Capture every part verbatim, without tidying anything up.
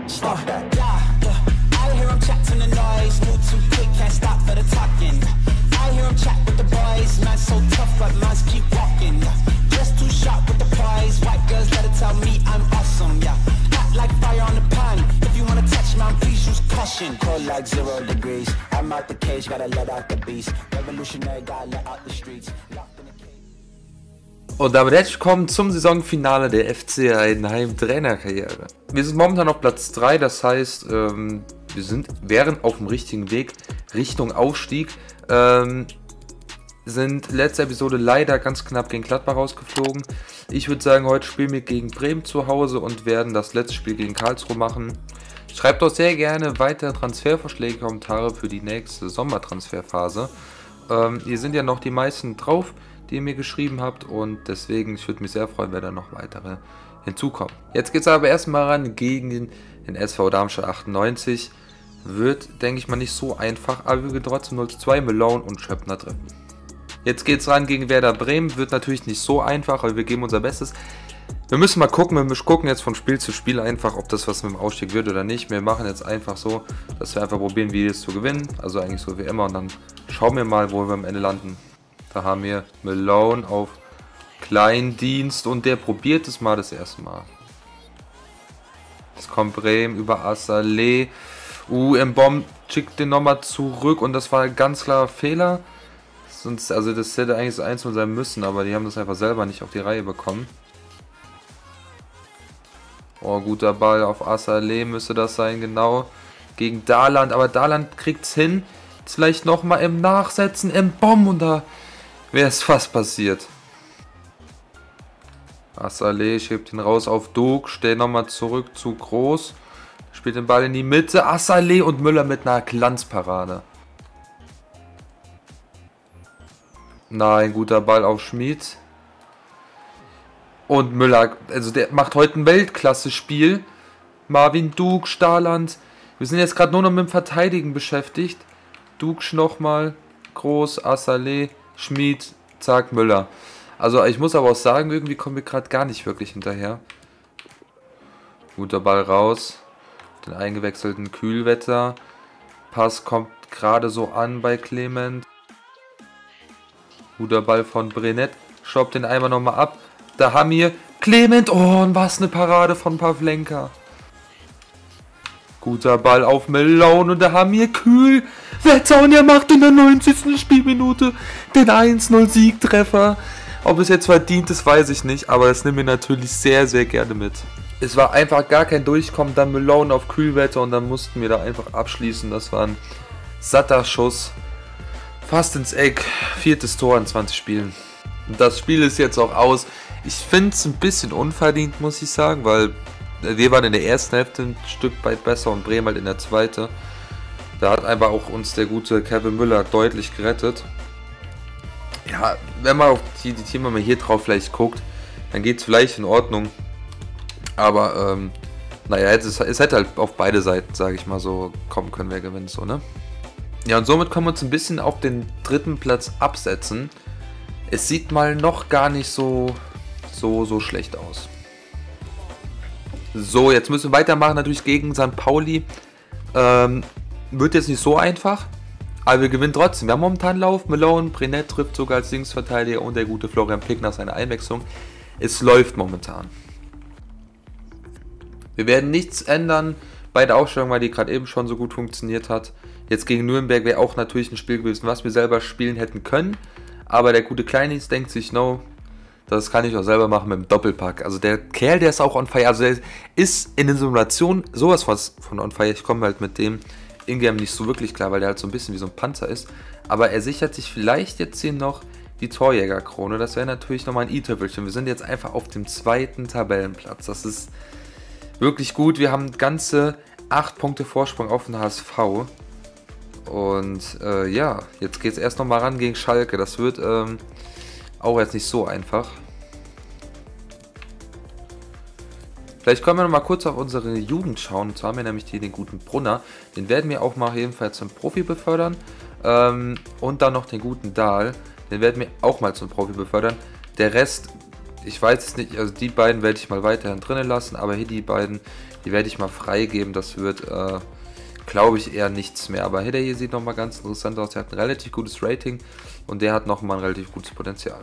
Stop that. Yeah, yeah. I hear him chat to the noise. Move too quick, can't stop for the talking. I hear him chat with the boys. Man so tough, but mans keep walking. Just too sharp with the prize. White girls let it tell me I'm awesome. Yeah, hot like fire on the pan. If you wanna touch man, please use caution. Cold like zero degrees. I'm out the cage, gotta let out the beast. Revolutionary, gotta let out the streets. Und damit herzlich willkommen zum Saisonfinale der F C Heidenheim Trainerkarriere. Wir sind momentan auf Platz drei, das heißt, ähm, wir sind, wären auf dem richtigen Weg Richtung Aufstieg. Ähm, sind letzte Episode leider ganz knapp gegen Gladbach rausgeflogen. Ich würde sagen, heute spielen wir gegen Bremen zu Hause und werden das letzte Spiel gegen Karlsruhe machen. Schreibt doch sehr gerne weitere Transfervorschläge, Kommentare für die nächste Sommertransferphase. Ähm, hier sind ja noch die meisten drauf, die ihr mir geschrieben habt, und deswegen, ich würde mich sehr freuen, wenn da noch weitere hinzukommen. Jetzt geht es aber erstmal ran gegen den, den S V Darmstadt achtundneunzig. Wird, denke ich mal, nicht so einfach, aber wir gehen trotzdem null zu zwei, Malone und Schöppner treffen. Jetzt geht es ran gegen Werder Bremen, wird natürlich nicht so einfach, aber wir geben unser Bestes. Wir müssen mal gucken, wir müssen gucken jetzt von Spiel zu Spiel einfach, ob das was mit dem Ausstieg wird oder nicht. Wir machen jetzt einfach so, dass wir einfach probieren, wie es zu gewinnen, also eigentlich so wie immer, und dann schauen wir mal, wo wir am Ende landen. Da haben wir Malone auf Kleindienst und der probiert es mal das erste Mal. Jetzt kommt Bremen über Assalé. Uh, Mbom schickt den nochmal zurück und das war ein ganz klarer Fehler. Sonst, also das hätte eigentlich so eins null sein müssen, aber die haben das einfach selber nicht auf die Reihe bekommen. Oh, guter Ball auf Assalé müsste das sein, genau. Gegen Dahland, aber Dahland kriegt es hin. Jetzt vielleicht nochmal im Nachsetzen, Mbom, und da wäre es fast passiert. Assalé schiebt ihn raus auf Duk, stellt nochmal zurück zu Groß. Spielt den Ball in die Mitte. Assalé und Müller mit einer Glanzparade. Nein, guter Ball auf Schmid. Und Müller, also der macht heute ein Weltklasse-Spiel. Marvin Duk, Stahland. Wir sind jetzt gerade nur noch mit dem Verteidigen beschäftigt. Duk nochmal. Groß, Assalé, Schmid, zack, Müller. Also ich muss aber auch sagen, irgendwie kommen wir gerade gar nicht wirklich hinterher. Guter Ball raus. Den eingewechselten Kühlwetter. Pass kommt gerade so an bei Clement. Guter Ball von Brenet. Schoppt den einmal nochmal ab. Da haben wir Clement. Oh, und was eine Parade von Pavlenka. Guter Ball auf Malone und da haben wir Kühlwetter und er macht in der neunzigsten Spielminute den eins null Siegtreffer. Ob es jetzt verdient ist, weiß ich nicht, aber das nehmen wir natürlich sehr, sehr gerne mit. Es war einfach gar kein Durchkommen, dann Malone auf Kühlwetter und dann mussten wir da einfach abschließen. Das war ein satter Schuss. Fast ins Eck. Viertes Tor in zwanzig Spielen. Und das Spiel ist jetzt auch aus. Ich finde es ein bisschen unverdient, muss ich sagen, weil wir waren in der ersten Hälfte ein Stück weit besser und Bremen halt in der zweiten. Da hat einfach auch uns der gute Kevin Müller deutlich gerettet. Ja, wenn man auf die, die Team mal hier drauf vielleicht guckt, dann geht es vielleicht in Ordnung. Aber, ähm, naja, es, es hätte halt auf beide Seiten, sage ich mal, so kommen können, wer gewinnt, so, ne? Ja, und somit können wir uns ein bisschen auf den dritten Platz absetzen. Es sieht mal noch gar nicht so, so, so schlecht aus. So, jetzt müssen wir weitermachen, natürlich gegen Sankt Pauli. Ähm, wird jetzt nicht so einfach, aber wir gewinnen trotzdem. Wir haben momentan einen Lauf. Malone, Brenet trifft sogar als Linksverteidiger und der gute Florian Pick nach seiner Einwechslung. Es läuft momentan. Wir werden nichts ändern bei der Aufstellung, weil die gerade eben schon so gut funktioniert hat. Jetzt gegen Nürnberg wäre auch natürlich ein Spiel gewesen, was wir selber spielen hätten können. Aber der gute Kleinis denkt sich, no, das kann ich auch selber machen mit dem Doppelpack. Also der Kerl, der ist auch on fire. Also der ist in den Simulationen sowas von on fire. Ich komme halt mit dem Ingame nicht so wirklich klar, weil der halt so ein bisschen wie so ein Panzer ist. Aber er sichert sich vielleicht jetzt hier noch die Torjägerkrone. Das wäre natürlich nochmal ein i-Tüpfelchen. Wir sind jetzt einfach auf dem zweiten Tabellenplatz. Das ist wirklich gut. Wir haben ganze acht Punkte Vorsprung auf den H S V. Und äh, ja, jetzt geht es erst nochmal ran gegen Schalke. Das wird ähm, auch jetzt nicht so einfach. Vielleicht können wir noch mal kurz auf unsere Jugend schauen. Und zwar haben wir nämlich hier den guten Brunner. Den werden wir auch mal jedenfalls zum Profi befördern. Ähm, und dann noch den guten Dahl. Den werden wir auch mal zum Profi befördern. Der Rest, ich weiß es nicht, also die beiden werde ich mal weiterhin drinnen lassen, aber hier die beiden, die werde ich mal freigeben. Das wird, äh, glaube ich, eher nichts mehr. Aber hier, der hier sieht nochmal ganz interessant aus. Der hat ein relativ gutes Rating und der hat nochmal ein relativ gutes Potenzial.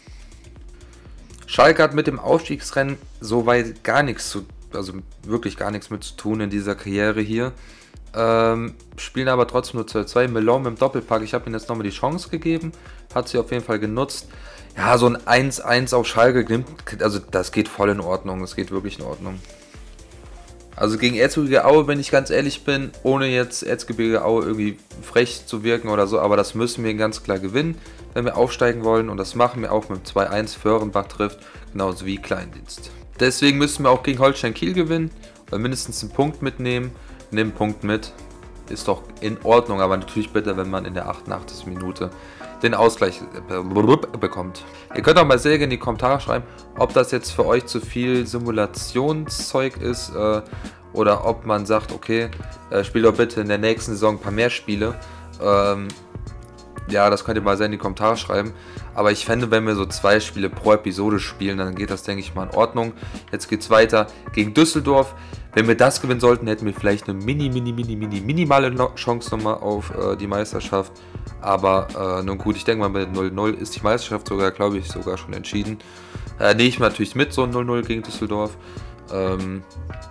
Schalke hat mit dem Aufstiegsrennen soweit gar nichts zu, also wirklich gar nichts mit zu tun in dieser Karriere hier. Ähm, spielen aber trotzdem nur zwei zwei. Melon im Doppelpack. Ich habe ihm jetzt nochmal die Chance gegeben. Hat sie auf jeden Fall genutzt. Ja, so ein eins eins auf Schalke nimmt, also das geht voll in Ordnung. Das geht wirklich in Ordnung. Also gegen Erzgebirge Aue, wenn ich ganz ehrlich bin, ohne jetzt Erzgebirge Aue irgendwie frech zu wirken oder so, aber das müssen wir ganz klar gewinnen, wenn wir aufsteigen wollen. Und das machen wir auch mit zwei eins. Föhrenbach trifft, genauso wie Kleindienst. Deswegen müssen wir auch gegen Holstein Kiel gewinnen, oder mindestens einen Punkt mitnehmen. Nehmen Punkt mit, ist doch in Ordnung, aber natürlich bitte, wenn man in der achtundachtzigsten Minute den Ausgleich bekommt. Ihr könnt auch mal sehr gerne in die Kommentare schreiben, ob das jetzt für euch zu viel Simulationszeug ist äh, oder ob man sagt, okay, äh, spielt doch bitte in der nächsten Saison ein paar mehr Spiele. Ähm, ja, das könnt ihr mal sehr in die Kommentare schreiben. Aber ich fände, wenn wir so zwei Spiele pro Episode spielen, dann geht das, denke ich mal, in Ordnung. Jetzt geht es weiter gegen Düsseldorf. Wenn wir das gewinnen sollten, hätten wir vielleicht eine mini, mini, mini, mini, minimale Chance nochmal auf äh, die Meisterschaft. Aber äh, nun gut, ich denke mal, mit null null ist die Meisterschaft sogar, glaube ich, sogar schon entschieden. Äh, nehme ich natürlich mit, so ein null null gegen Düsseldorf. Ähm,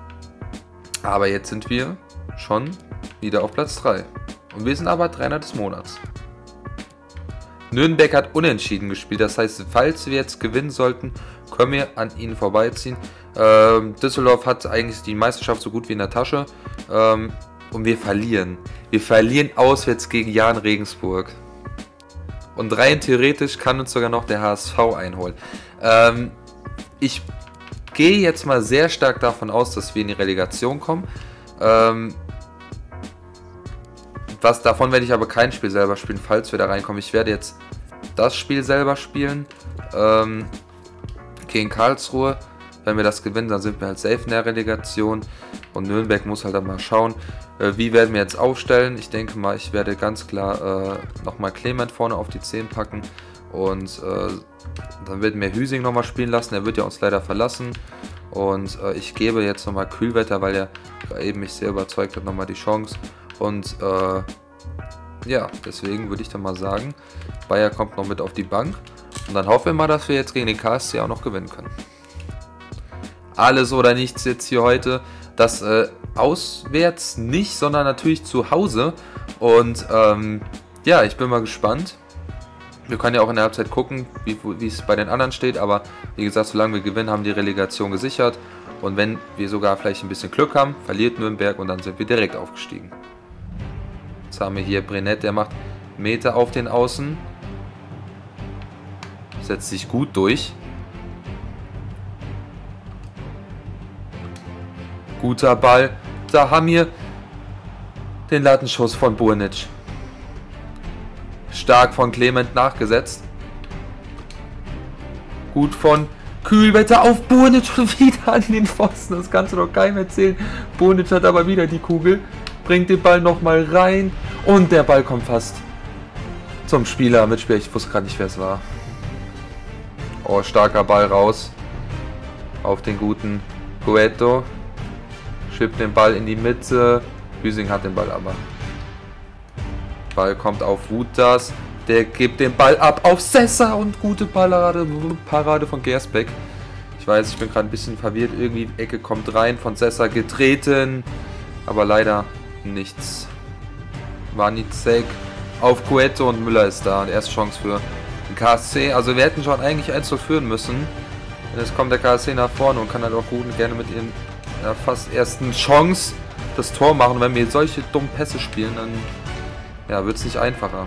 aber jetzt sind wir schon wieder auf Platz drei. Und wir sind aber Trainer des Monats. Nürnberg hat unentschieden gespielt, das heißt, falls wir jetzt gewinnen sollten, können wir an ihnen vorbeiziehen. Ähm, Düsseldorf hat eigentlich die Meisterschaft so gut wie in der Tasche ähm, und wir verlieren. Wir verlieren auswärts gegen Jahn Regensburg. Und rein theoretisch kann uns sogar noch der H S V einholen. Ähm, ich gehe jetzt mal sehr stark davon aus, dass wir in die Relegation kommen. Ähm, Was, davon werde ich aber kein Spiel selber spielen, falls wir da reinkommen. Ich werde jetzt das Spiel selber spielen ähm, gegen Karlsruhe. Wenn wir das gewinnen, dann sind wir halt safe in der Relegation. Und Nürnberg muss halt dann mal schauen, äh, wie werden wir jetzt aufstellen. Ich denke mal, ich werde ganz klar äh, nochmal Clement vorne auf die zehn packen. Und äh, dann werden wir Hüsing nochmal spielen lassen. Er wird ja uns leider verlassen. Und äh, ich gebe jetzt nochmal Kühlwetter, weil er eben mich sehr überzeugt hat, nochmal die Chance. Und äh, ja, deswegen würde ich dann mal sagen, Bayer kommt noch mit auf die Bank. Und dann hoffen wir mal, dass wir jetzt gegen den K S C auch noch gewinnen können. Alles oder nichts jetzt hier heute. Das äh, auswärts nicht, sondern natürlich zu Hause. Und ähm, ja, ich bin mal gespannt. Wir können ja auch in der Halbzeit gucken, wie, wie es bei den anderen steht. Aber wie gesagt, solange wir gewinnen, haben die Relegation gesichert. Und wenn wir sogar vielleicht ein bisschen Glück haben, verliert Nürnberg und dann sind wir direkt aufgestiegen. Jetzt haben wir hier Brennett, der macht Meter auf den Außen. Setzt sich gut durch. Guter Ball. Da haben wir den Lattenschuss von Burnic. Stark von Clement nachgesetzt. Gut von Kühlwetter auf Burnic wieder an den Pfosten. Das kannst du doch keinem erzählen. Burnic hat aber wieder die Kugel. Bringt den Ball nochmal rein. Und der Ball kommt fast zum Spieler. Mitspieler, ich wusste gerade nicht, wer es war. Oh, starker Ball raus. Auf den guten Gueto. Schiebt den Ball in die Mitte. Hüsing hat den Ball aber. Ball kommt auf Wutas. Der gibt den Ball ab auf Sessa und gute Parade, Parade von Gersbeck. Ich weiß, ich bin gerade ein bisschen verwirrt. Irgendwie Ecke kommt rein, von Sessa getreten. Aber leider nichts. Wanizek auf Cueto und Müller ist da. Und erste Chance für den K S C. Also wir hätten schon eigentlich eins zu führen müssen. Und jetzt kommt der K S C nach vorne und kann halt auch gut und gerne mit ihren ja, fast ersten Chance das Tor machen. Und wenn wir solche dummen Pässe spielen, dann ja, wird es nicht einfacher.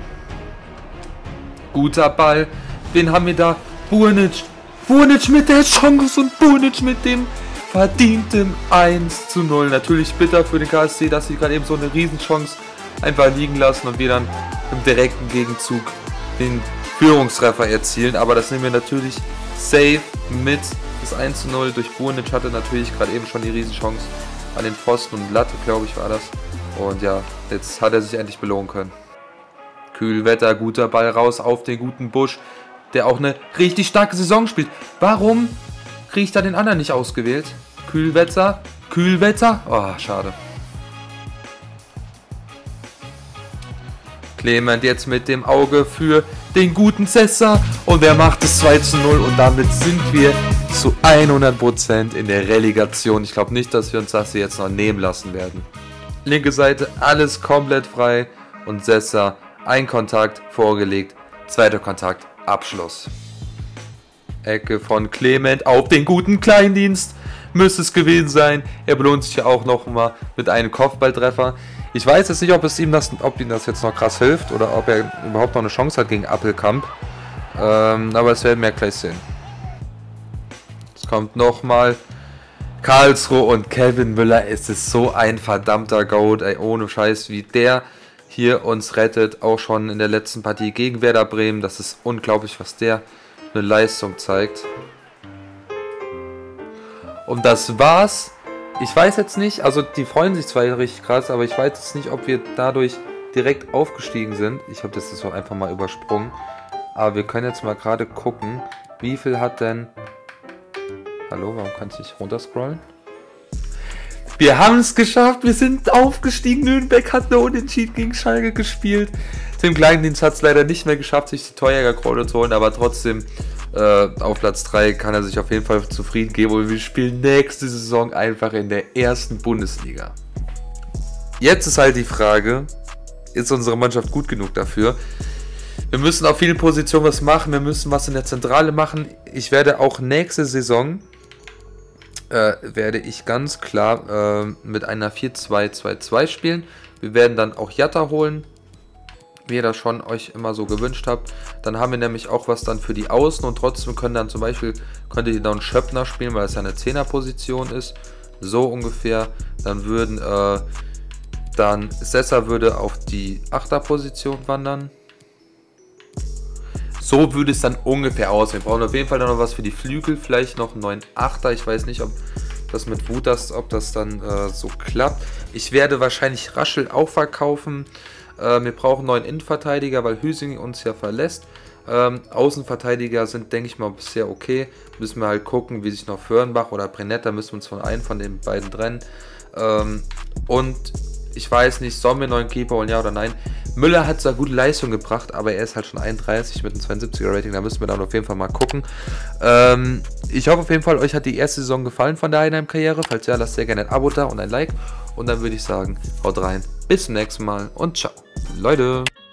Guter Ball. Wen haben wir da? Burnic. Burnic mit der Chance und Burnic mit dem verdienten eins zu null. Natürlich bitter für den K S C, dass sie gerade eben so eine Riesenchance einfach liegen lassen und wir dann im direkten Gegenzug den Führungstreffer erzielen. Aber das nehmen wir natürlich safe mit. Das eins zu null durch Burnic hatte natürlich gerade eben schon die Riesenchance an den Pfosten und Latte, glaube ich, war das. Und ja, jetzt hat er sich endlich belohnen können. Kühlwetter, guter Ball raus auf den guten Busch. der auch eine richtig starke Saison spielt. Warum kriege ich da den anderen nicht ausgewählt? Kühlwetter, Kühlwetter, oh, schade. Clement jetzt mit dem Auge für den guten Cesar und der macht es zwei zu null und damit sind wir zu hundert Prozent in der Relegation. Ich glaube nicht, dass wir uns das hier jetzt noch nehmen lassen werden. Linke Seite, alles komplett frei und Cesar, ein Kontakt vorgelegt, zweiter Kontakt, Abschluss. Ecke von Clement auf den guten Kleindienst, müsste es gewesen sein. Er belohnt sich ja auch noch mal mit einem Kopfballtreffer. Ich weiß jetzt nicht, ob es ihm das, ob ihm das jetzt noch krass hilft oder ob er überhaupt noch eine Chance hat gegen Appelkamp. Ähm, aber das werden wir gleich sehen. Es kommt nochmal Karlsruhe und Kevin Müller. Es ist so ein verdammter Goat, ey, ohne Scheiß, wie der hier uns rettet. Auch schon in der letzten Partie gegen Werder Bremen. Das ist unglaublich, was der eine Leistung zeigt. Und das war's. Ich weiß jetzt nicht, also die freuen sich zwar richtig krass, aber ich weiß jetzt nicht, ob wir dadurch direkt aufgestiegen sind. Ich habe das so einfach mal übersprungen. Aber wir können jetzt mal gerade gucken, wie viel hat denn... Hallo, warum kann ich nicht runterscrollen? Wir haben es geschafft, wir sind aufgestiegen. Nürnberg hat eine Unentschieden gegen Schalke gespielt. Tim Kleindienst hat es leider nicht mehr geschafft, sich die Torjägerkrone zu holen, aber trotzdem... Uh, auf Platz drei kann er sich auf jeden Fall zufrieden geben und wir spielen nächste Saison einfach in der ersten Bundesliga. Jetzt ist halt die Frage, ist unsere Mannschaft gut genug dafür? Wir müssen auf vielen Positionen was machen, wir müssen was in der Zentrale machen. Ich werde auch nächste Saison, äh, werde ich ganz klar äh, mit einer vier zwei zwei zwei spielen. Wir werden dann auch Jatta holen, wie ihr das schon euch immer so gewünscht habt. Dann haben wir nämlich auch was dann für die Außen und trotzdem können dann zum Beispiel, könntet ihr dann Schöppner spielen, weil es ja eine Zehnerposition ist. So ungefähr. Dann würden, äh, dann Cesar würde auf die Achterposition wandern. So würde es dann ungefähr aussehen. Wir brauchen auf jeden Fall dann noch was für die Flügel, vielleicht noch einen neuen Achter. Ich weiß nicht, ob das mit Wutas, ob das dann äh, so klappt. Ich werde wahrscheinlich Raschel auch verkaufen. Wir brauchen einen neuen Innenverteidiger, weil Hüsing uns ja verlässt. Ähm, Außenverteidiger sind, denke ich mal, bisher okay. Müssen wir halt gucken, wie sich noch Föhrenbach oder Brennetta, müssen wir uns von einem von den beiden trennen. Ähm, und ich weiß nicht, sollen wir einen neuen Keeper holen, ja oder nein? Müller hat zwar gute Leistung gebracht, aber er ist halt schon einunddreißig mit einem zweiundsiebziger Rating, da müssen wir dann auf jeden Fall mal gucken. Ähm, ich hoffe auf jeden Fall, euch hat die erste Saison gefallen von der Heidenheim-Karriere. Falls ja, lasst sehr gerne ein Abo da und ein Like. Und dann würde ich sagen, haut rein, bis zum nächsten Mal und ciao, Leute.